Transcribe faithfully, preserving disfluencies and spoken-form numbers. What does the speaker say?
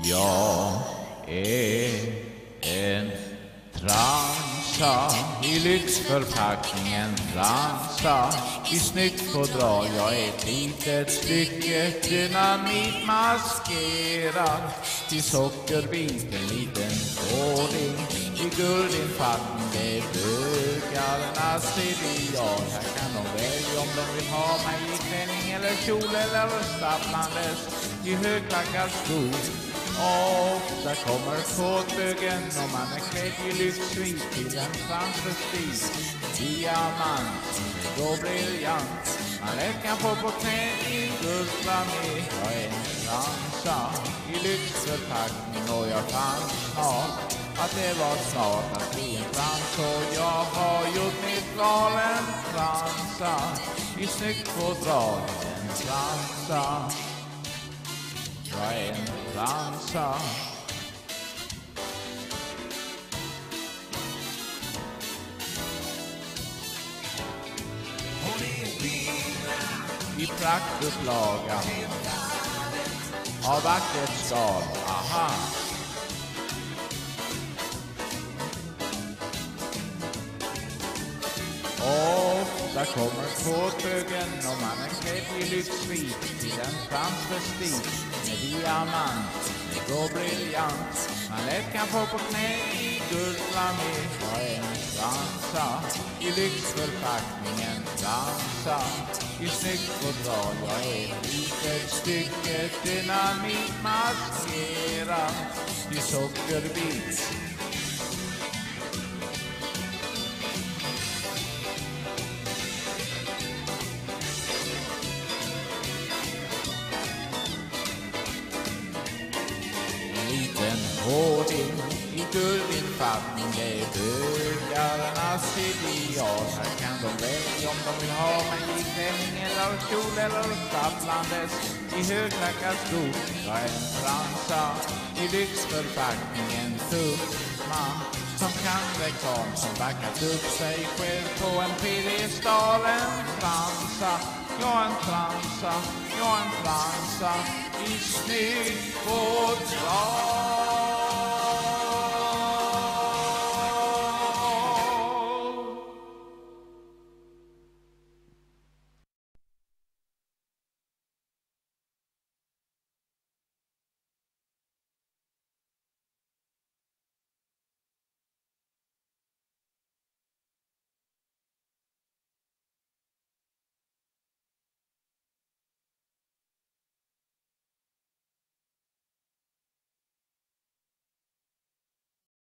Jag är en transa i lyxförpackningen, transa i snyggt fodral. Jag är ett litet stycke dynamit maskerad till sockerbit, en liten hårding i guldinfattning. Det är bögarnas ideal. Här kan de välja om de vill ha mig i klänning eller kjol eller stapplandes i högklackad skor. Ofta kommer kåtbögen om man är klädd i lyxsvit till en transvestit. Diamant, då briljant, man lätt kan få på knä i guldflamé. Jag är en transa i lyxförpackning och jag fann snart att det var snart att bli en trans. Och jag har gjort mitt val, en transa i snyggt fodral, en transa. Jag är en transa. I praktupplaga av vackert skal. Aha. Ofta kommer kåtbögen om man är klädd i lyxsvit till en transvestit med diamant, det går briljant, man lätt kan få på knä i guldflamé. Jag är en transa i lyxförpackningen, transa i snyggt fodral. Jag är ett litet stycke dynamit maskerad i sockerbit. Liten hårding i guldinfattning, det är bögarnas ideal. Här kan de välja om de vill ha mig i klänning eller kjol eller stapplandes i högklackad skor. Jag är en transa i lyxförpackningen, tuff man som kan reklam, som backat upp sig själv på en piedestal. En transa, jag en transa, jag en transa i snyggt fodral.